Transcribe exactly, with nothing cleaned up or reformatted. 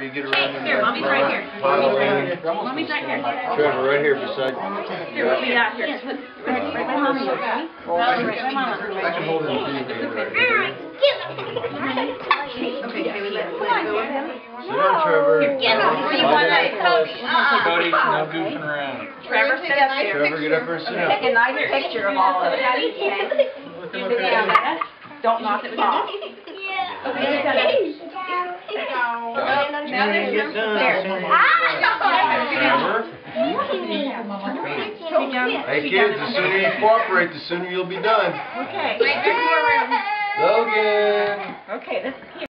you get around in Here, the Mommy's right here. pile Mommy's of right here. Mommy's right here. Trevor, right here beside you. Here, we'll be out here. Right, right by Mommy. Ready? Right by Mama. I can hold it in the Okay, can we let it go with him? Sit down, Trevor. Get him. See one night. Cody, no goofing around. Trevor, sit up here. Trevor, get up here and sit down. Take a nice picture of all of it. Okay? Don't knock it off. Okay, now there's your there. Hey kids, the sooner you cooperate, the sooner you'll be done. Okay. Logan! Okay, this